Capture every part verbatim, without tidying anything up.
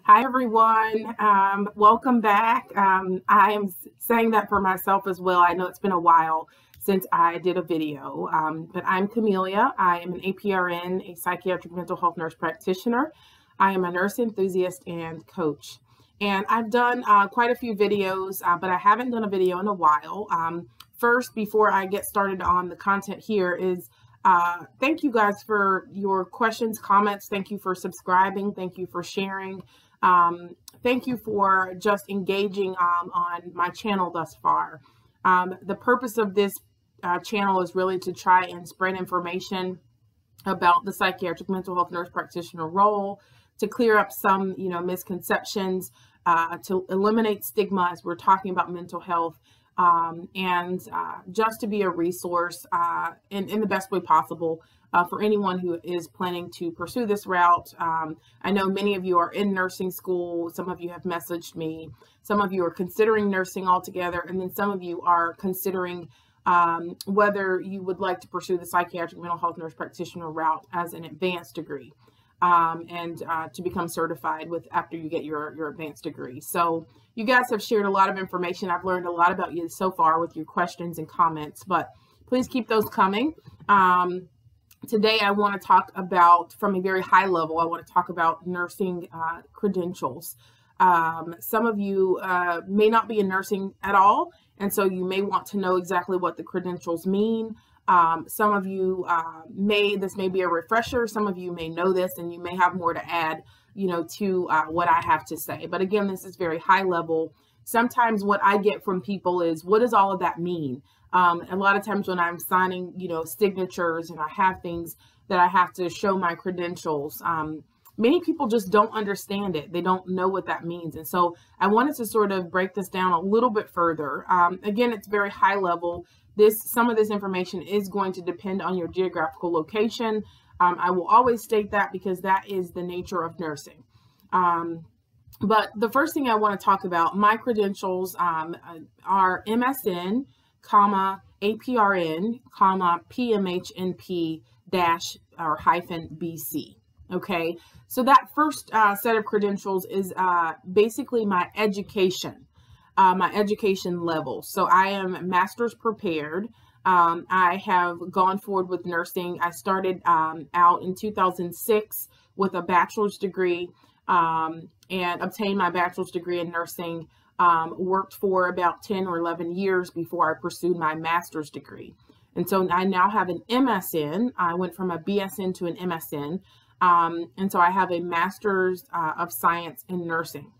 Hi, everyone. Um, welcome back. Um, I am saying that for myself as well. I know it's been a while since I did a video, um, but I'm Camellia. I am an A P R N, a psychiatric mental health nurse practitioner. I am a nurse enthusiast and coach. And I've done uh, quite a few videos, uh, but I haven't done a video in a while. Um, first, before I get started on the content here is Uh, thank you guys for your questions, comments. Thank you for subscribing. Thank you for sharing. Um, thank you for just engaging um, on my channel thus far. Um, the purpose of this uh, channel is really to try and spread information about the psychiatric mental health nurse practitioner role, to clear up some, you know, misconceptions, uh, to eliminate stigma as we're talking about mental health. Um, and uh, just to be a resource uh, in, in the best way possible uh, for anyone who is planning to pursue this route. Um, I know many of you are in nursing school. Some of you have messaged me. Some of you are considering nursing altogether. And then some of you are considering um, whether you would like to pursue the psychiatric mental health nurse practitioner route as an advanced degree. Um, and uh, to become certified with after you get your, your advanced degree. So you guys have shared a lot of information. I've learned a lot about you so far with your questions and comments, but please keep those coming. Um, today I want to talk about, from a very high level, I want to talk about nursing uh, credentials. Um, some of you uh, may not be in nursing at all, and so you may want to know exactly what the credentials mean. Um, some of you uh, may, this may be a refresher, some of you may know this and you may have more to add, you know, to uh, what I have to say. But again, this is very high level. Sometimes what I get from people is, what does all of that mean? Um, a lot of times when I'm signing, you know, signatures and I have things that I have to show my credentials, um, many people just don't understand it. They don't know what that means. And so I wanted to sort of break this down a little bit further. Um, again, it's very high level. This, some of this information is going to depend on your geographical location. Um, I will always state that because that is the nature of nursing. Um, but the first thing I want to talk about, my credentials um, are M S N, comma, A P R N, comma, P M H N P dash or hyphen B C. Okay, so that first uh, set of credentials is uh, basically my education. Uh, my education level. So I am master's prepared. Um, I have gone forward with nursing. I started um, out in two thousand six with a bachelor's degree um, and obtained my bachelor's degree in nursing. Um, worked for about ten or eleven years before I pursued my master's degree. And so I now have an M S N. I went from a B S N to an M S N. Um, and so I have a master's uh, of science in nursing.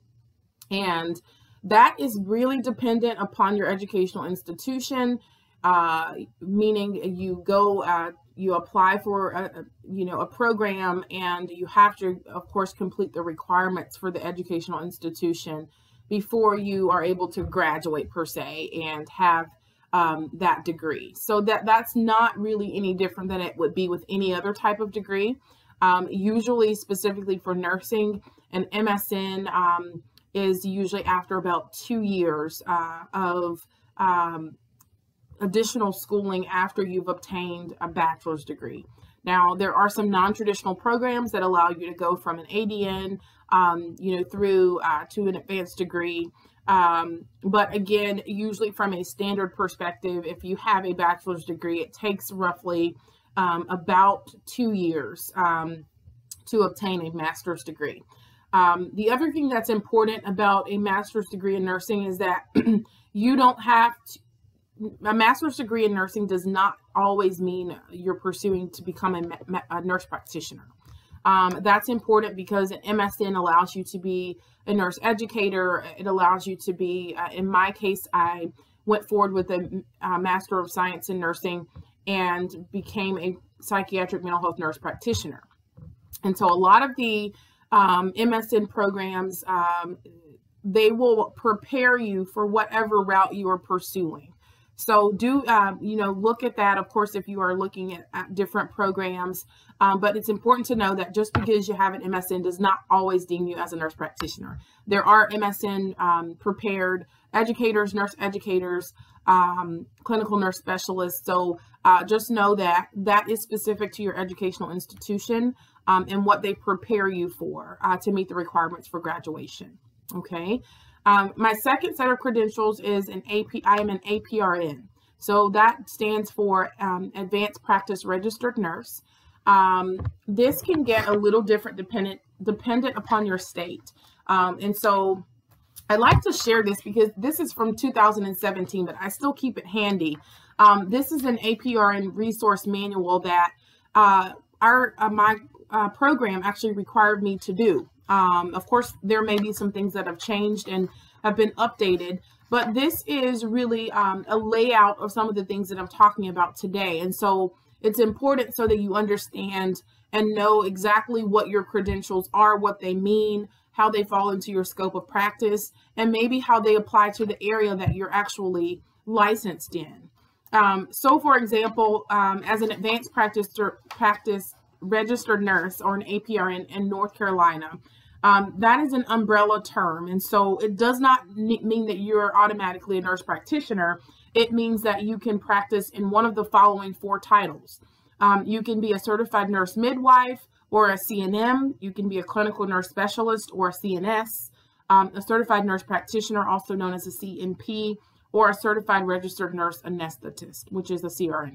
And that is really dependent upon your educational institution, uh, meaning you go, uh, you apply for, a, you know, a program, and you have to, of course, complete the requirements for the educational institution before you are able to graduate per se and have um, that degree. So that that's not really any different than it would be with any other type of degree. Um, usually, specifically for nursing, an M S N um, is usually after about two years uh, of um, additional schooling after you've obtained a bachelor's degree. Now, there are some non-traditional programs that allow you to go from an A D N, um, you know, through uh, to an advanced degree. Um, but again, usually from a standard perspective, if you have a bachelor's degree, it takes roughly um, about two years um, to obtain a master's degree. Um, the other thing that's important about a master's degree in nursing is that you don't have to, a master's degree in nursing does not always mean you're pursuing to become a, a nurse practitioner. Um, that's important because an M S N allows you to be a nurse educator. It allows you to be, uh, in my case, I went forward with a, a Master of Science in Nursing and became a psychiatric mental health nurse practitioner. And so a lot of the Um, M S N programs, um, they will prepare you for whatever route you are pursuing. So do, uh, you know, look at that, of course, if you are looking at, at different programs. Um, but it's important to know that just because you have an M S N does not always deem you as a nurse practitioner. There are M S N um, prepared educators, nurse educators, um, clinical nurse specialist. So uh, just know that that is specific to your educational institution um, and what they prepare you for uh, to meet the requirements for graduation. Okay. Um, my second set of credentials is an A P. I am an A P R N. So that stands for um, Advanced Practice Registered Nurse. Um, this can get a little different dependent dependent upon your state. Um, and so I like to share this because this is from two thousand seventeen, but I still keep it handy. Um, this is an A P R N resource manual that uh, our uh, my uh, program actually required me to do. Um, of course, there may be some things that have changed and have been updated, but this is really um, a layout of some of the things that I'm talking about today. And so it's important so that you understand and know exactly what your credentials are, what they mean, how they fall into your scope of practice, and maybe how they apply to the area that you're actually licensed in. Um, so, for example, um, as an advanced practice, practice registered nurse or an A P R N in North Carolina, um, that is an umbrella term. And so it does not mean that you're automatically a nurse practitioner. It means that you can practice in one of the following four titles. Um, you can be a certified nurse midwife or a C N M. You can be a clinical nurse specialist or a C N S, um, a certified nurse practitioner, also known as a C N P, or a certified registered nurse anesthetist, which is a C R N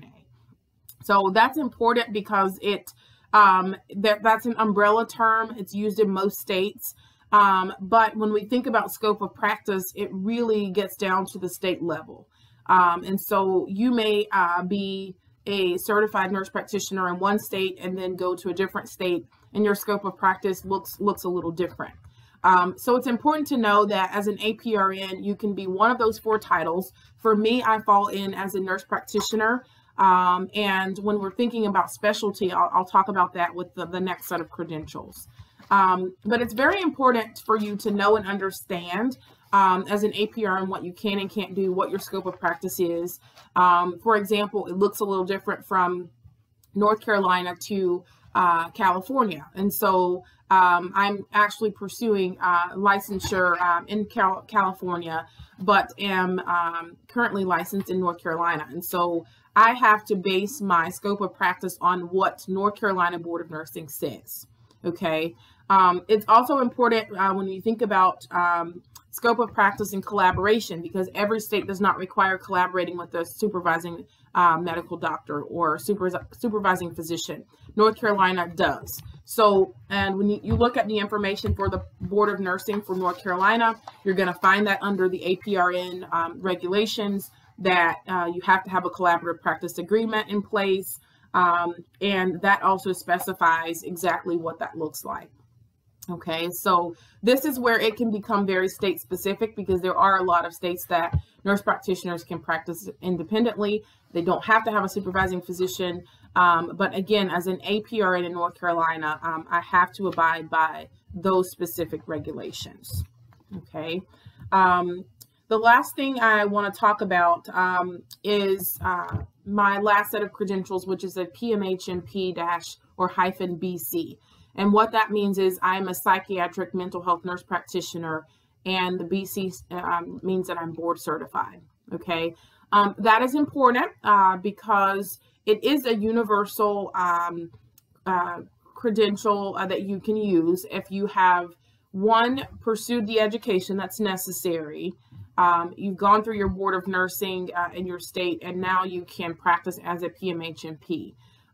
A. So that's important because it um, that, that's an umbrella term. It's used in most states. Um, but when we think about scope of practice, it really gets down to the state level. Um, and so you may uh, be a certified nurse practitioner in one state and then go to a different state and your scope of practice looks looks a little different. Um, so it's important to know that as an A P R N, you can be one of those four titles. For me, I fall in as a nurse practitioner. Um, and when we're thinking about specialty, I'll, I'll talk about that with the, the next set of credentials. Um, but it's very important for you to know and understand Um, as an A P R N, what you can and can't do, what your scope of practice is. Um, for example, it looks a little different from North Carolina to uh, California. And so um, I'm actually pursuing uh, licensure um, in Cal California, but am um, currently licensed in North Carolina. And so I have to base my scope of practice on what North Carolina Board of Nursing says. Okay. Um, it's also important uh, when you think about um, scope of practice and collaboration, because every state does not require collaborating with a supervising uh, medical doctor or super, supervising physician. North Carolina does. So, and when you, you look at the information for the Board of Nursing for North Carolina, you're going to find that under the A P R N um, regulations that uh, you have to have a collaborative practice agreement in place. Um, and that also specifies exactly what that looks like. Okay, so this is where it can become very state specific, because there are a lot of states that nurse practitioners can practice independently. They don't have to have a supervising physician. Um, but again, as an A P R N in North Carolina, um, I have to abide by those specific regulations. Okay. Um, the last thing I want to talk about um, is uh, my last set of credentials, which is a P M H N P dash or hyphen B C. And what that means is I'm a psychiatric mental health nurse practitioner, and the B C um, means that I'm board certified. Okay, um, that is important uh, because it is a universal um, uh, credential uh, that you can use if you have, one, pursued the education that's necessary. Um, you've gone through your board of nursing uh, in your state, and now you can practice as a P M H N P.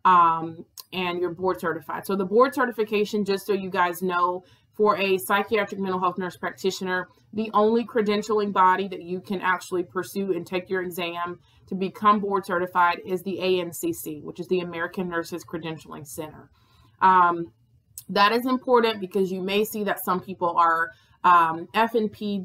Um, and you're board certified. So the board certification, just so you guys know, for a psychiatric mental health nurse practitioner, the only credentialing body that you can actually pursue and take your exam to become board certified is the A N C C, which is the American Nurses Credentialing Center. Um, that is important because you may see that some people are um, F N P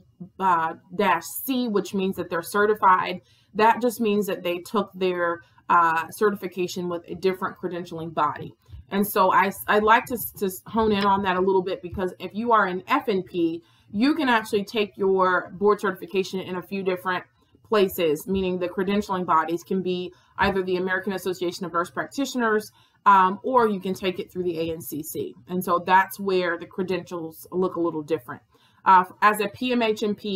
dash C, which means that they're certified. That just means that they took their uh, certification with a different credentialing body. And so I, I like to, to hone in on that a little bit, because if you are an F N P, you can actually take your board certification in a few different places, meaning the credentialing bodies can be either the American Association of Nurse Practitioners, um, or you can take it through the A N C C. And so that's where the credentials look a little different. Uh, as a P M H N P,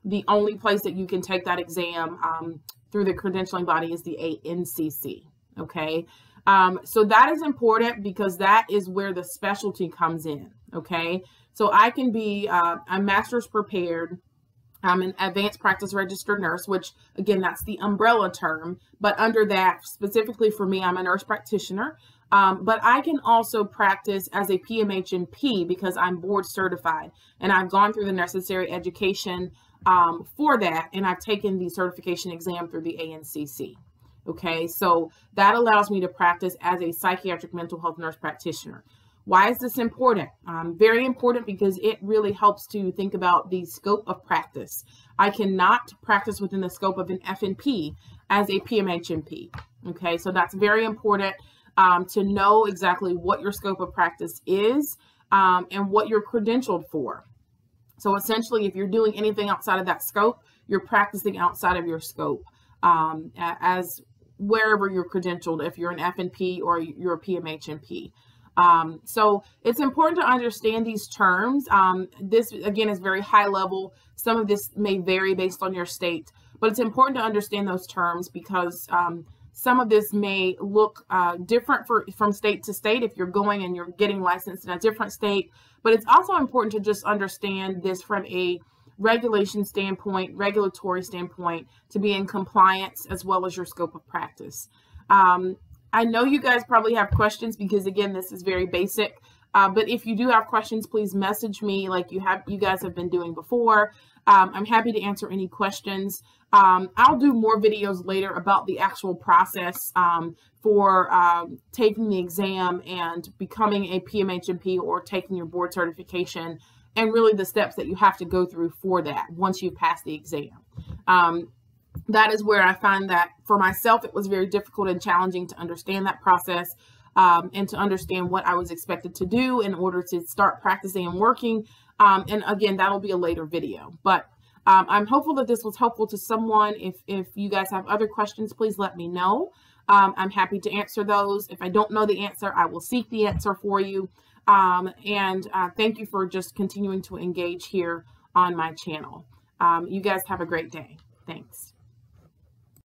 the only place that you can take that exam um, through the credentialing body is the A N C C. Okay, um, so that is important because that is where the specialty comes in. Okay, so I can be uh, a master's prepared. I'm an advanced practice registered nurse, which again, that's the umbrella term, but under that, specifically for me, I'm a nurse practitioner. Um, but I can also practice as a P M H N P because I'm board certified and I've gone through the necessary education um, for that, and I've taken the certification exam through the A N C C. Okay, so that allows me to practice as a psychiatric mental health nurse practitioner. Why is this important? Um, very important because it really helps to think about the scope of practice. I cannot practice within the scope of an F N P as a P M H N P. Okay, so that's very important um, to know exactly what your scope of practice is um, and what you're credentialed for. So essentially, if you're doing anything outside of that scope, you're practicing outside of your scope um, as wherever you're credentialed, if you're an F N P or you're a P M H N P. Um, so it's important to understand these terms. Um, this, again, is very high level. Some of this may vary based on your state, but it's important to understand those terms because um, some of this may look uh, different for, from state to state if you're going and you're getting licensed in a different state. But it's also important to just understand this from a regulation standpoint, regulatory standpoint, to be in compliance as well as your scope of practice. Um, I know you guys probably have questions because, again, this is very basic. Uh, but if you do have questions, please message me like you have, you guys have been doing before. Um, I'm happy to answer any questions. Um, I'll do more videos later about the actual process um, for um, taking the exam and becoming a P M H N P or taking your board certification, and really the steps that you have to go through for that once you've passed the exam. Um, that is where I find that for myself, it was very difficult and challenging to understand that process um, and to understand what I was expected to do in order to start practicing and working. Um, and again, that'll be a later video, but um, I'm hopeful that this was helpful to someone. If, if you guys have other questions, please let me know. Um, I'm happy to answer those. If I don't know the answer, I will seek the answer for you. Um, and uh, thank you for just continuing to engage here on my channel. Um, you guys have a great day. Thanks.